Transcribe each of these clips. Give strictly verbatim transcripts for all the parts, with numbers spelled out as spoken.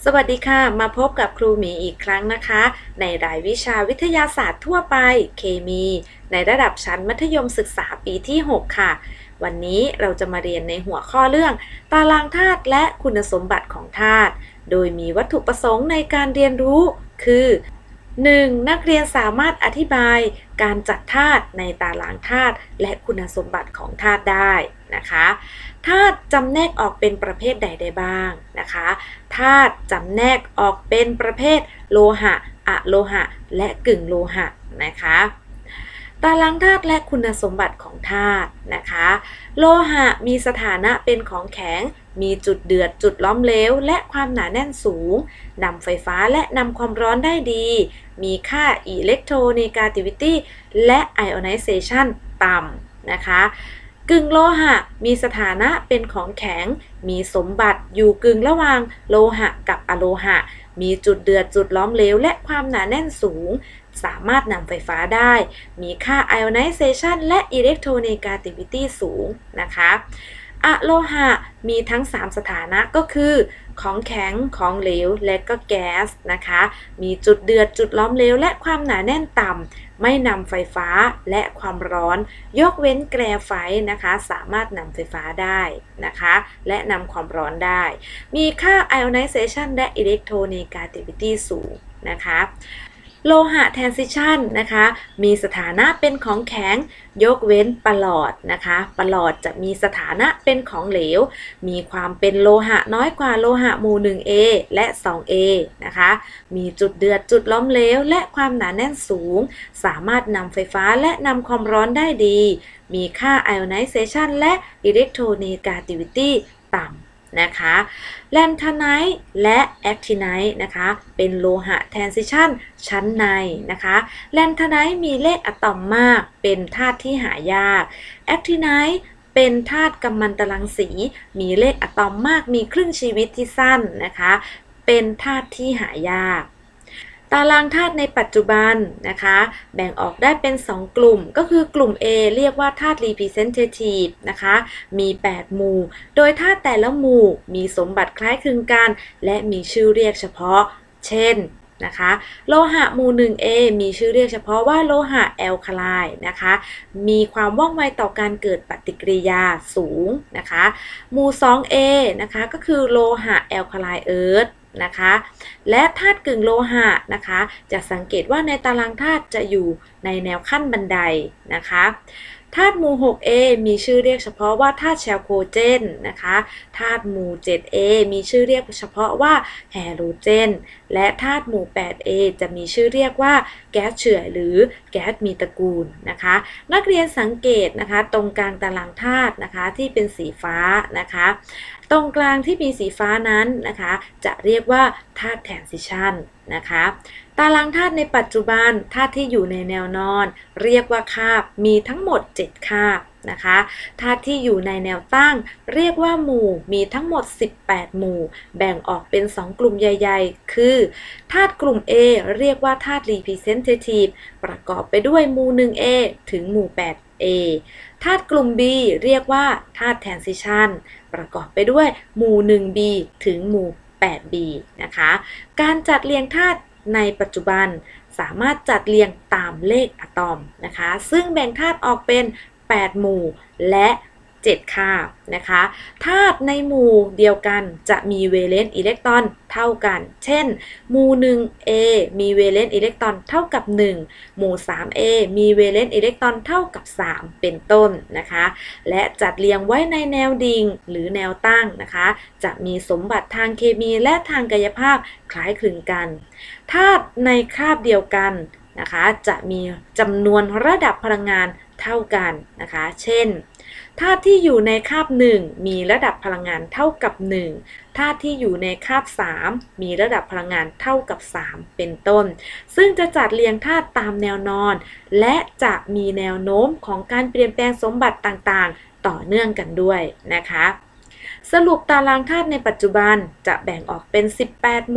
สวัสดีค่ะมาพบกับครูหมีอีกครั้งนะคะในรายวิชาวิทยาศาสตร์ทั่วไปเคมีในระดับชั้นมัธยมศึกษาปีที่หกค่ะวันนี้เราจะมาเรียนในหัวข้อเรื่องตารางธาตุและคุณสมบัติของธาตุโดยมีวัตถุประสงค์ในการเรียนรู้คือ หนึ่ง. นักเรียนสามารถอธิบายการจัดธาตุในตารางธาตุและคุณสมบัติของธาตุได้นะคะธาตุจำแนกออกเป็นประเภทใดได้บ้างนะคะธาตุจำแนกออกเป็นประเภทโลหะอะโลหะและกึ่งโลหะนะคะตารางธาตุและคุณสมบัติของธาตุนะคะโลหะมีสถานะเป็นของแข็งมีจุดเดือดจุดล้อมเหลวและความหนาแน่นสูงนำไฟฟ้าและนำความร้อนได้ดีมีค่า electronegativity และ ionization ต่ำนะคะกึ่งโลหะมีสถานะเป็นของแข็งมีสมบัติอยู่กึ่งระหว่างโลหะกับอะโลหะมีจุดเดือดจุดล้อมเหลวและความหนาแน่นสูงสามารถนำไฟฟ้าได้มีค่า ionization และ electronegativity สูงนะคะอะโลหะมีทั้งสามสถานะก็คือของแข็งของเหลวและก็แก๊สนะคะมีจุดเดือดจุดล้อมเหลวและความหนาแน่นต่ำไม่นำไฟฟ้าและความร้อนยกเว้นแกรไฟต์นะคะสามารถนำไฟฟ้าได้นะคะและนำความร้อนได้มีค่า ionization และ electronegativity สูงนะคะโลหะ transition นะคะมีสถานะเป็นของแข็งยกเว้นปรอดนะคะปรอดจะมีสถานะเป็นของเหลวมีความเป็นโลหะน้อยกว่าโลหะหมู่ หนึ่ง เอ และ สอง เอ นะคะมีจุดเดือดจุดล้อมเหลวและความหนาแน่นสูงสามารถนำไฟฟ้าและนำความร้อนได้ดีมีค่า ionization และ electronegativity ต่ำนะคะแลนธาไนท์และแอคทิไนท์นะคะเป็นโลหะ transition ชั้นในนะคะแลนธาไนท์มีเลขอะตอมมากเป็นธาตุที่หายากแอคทิไนท์เป็นธาตุกัมมันตรังสีมีเลขอะตอมมากมีครึ่งชีวิตที่สั้นนะคะเป็นธาตุที่หายากตารางธาตุในปัจจุบันนะคะแบ่งออกได้เป็นสองกลุ่มก็คือกลุ่ม A เรียกว่าธาตุ representative นะคะมีแปดหมู่โดยธาตุแต่ละหมู่มีสมบัติคล้ายคลึงกันและมีชื่อเรียกเฉพาะเช่นนะคะโลหะหมู่ หนึ่ง เอ มีชื่อเรียกเฉพาะว่าโลหะแอลคาไลน์นะคะมีความว่องไวต่อการเกิดปฏิกิริยาสูงนะคะหมู่ สอง เอ นะคะก็คือโลหะแอลคาไลน์เอิร์ธนะคะและธาตุกึ่งโลหะนะคะจะสังเกตว่าในตารางธาตุจะอยู่ในแนวขั้นบันไดนะคะธาตุหมู่ หก เอ มีชื่อเรียกเฉพาะว่าธาตุแชลโคเจนนะคะธาตุหมู่ เจ็ด เอ มีชื่อเรียกเฉพาะว่าแฮโดรเจนและธาตุหมู่ แปด เอ จะมีชื่อเรียกว่าแก๊สเฉื่อยหรือแก๊สมีตระกูลนะคะนักเรียนสังเกตนะคะตรงกลางตารางธาตุนะคะที่เป็นสีฟ้านะคะตรงกลางที่มีสีฟ้านั้นนะคะจะเรียกว่าธาตุแทนซิชันนะคะตารางธาตุในปัจจุบันธาตุที่อยู่ในแนวนอนเรียกว่าคาบมีทั้งหมดเจ็ดคาบนะคะธาตุที่อยู่ในแนวตั้งเรียกว่าหมู่มีทั้งหมดสิบแปดหมู่แบ่งออกเป็นสองกลุ่มใหญ่ๆคือธาตุกลุ่ม A เรียกว่าธาตุ representative ประกอบไปด้วยหมู่ หนึ่ง เอ ถึงหมู่ แปด เอ ธาตุกลุ่ม B เรียกว่าธาตุ transition ประกอบไปด้วยหมู่ หนึ่ง บี ถึงหมู่ แปด บี นะคะการจัดเรียงธาตุในปัจจุบันสามารถจัดเรียงตามเลขอะตอมนะคะซึ่งแบ่งธาตุออกเป็นแปดหมู่และเจ็ดคาบนะคะธาตุในหมู่เดียวกันจะมีเวเลนต์อิเล็กตรอนเท่ากันเช่นหมู่ หนึ่ง เอ มีเวเลนต์อิเล็กตรอนเท่ากับหนึ่งหมู่ สาม เอ มีเวเลนต์อิเล็กตรอนเท่ากับสามเป็นต้นนะคะและจัดเรียงไว้ในแนวดิ่งหรือแนวตั้งนะคะจะมีสมบัติทางเคมีและทางกายภาพคล้ายคลึงกันธาตุในคาบเดียวกันนะคะจะมีจำนวนระดับพลังงานเท่ากันนะคะเช่นธาตุที่อยู่ในคาบหนึ่งมีระดับพลังงานเท่ากับหนึ่งธาตุที่อยู่ในคาบสามมีระดับพลังงานเท่ากับสามเป็นต้นซึ่งจะจัดเรียงธาตุตามแนวนอนและจะมีแนวโน้มของการเปลี่ยนแปลงสมบัติต่างๆต่อเนื่องกันด้วยนะคะสรุปตารางธาตุในปัจจุบันจะแบ่งออกเป็นสิบแปดหมู่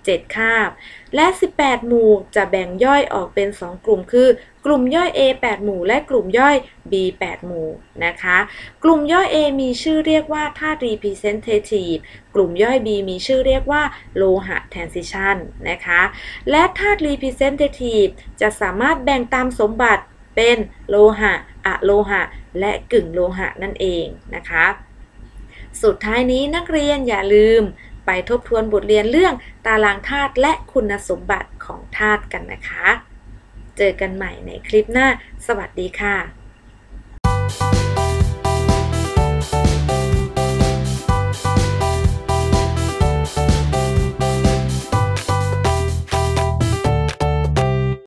เจ็ด คาบและสิบแปดหมู่จะแบ่งย่อยออกเป็นสองกลุ่มคือกลุ่มย่อย A แปด หมู่และกลุ่มย่อย B แปด หมู่นะคะกลุ่มย่อย A มีชื่อเรียกว่าธาตุ representative กลุ่มย่อย B มีชื่อเรียกว่าโลหะ transition นะคะและธาตุ representative จะสามารถแบ่งตามสมบัติเป็นโลหะอะโลหะและกึ่งโลหะนั่นเองนะคะสุดท้ายนี้นักเรียนอย่าลืมไปทบทวนบทเรียนเรื่องตารางธาตุและคุณสมบัติของธาตุกันนะคะเจอกันใหม่ในคลิปหน้าสวัสดีค่ะ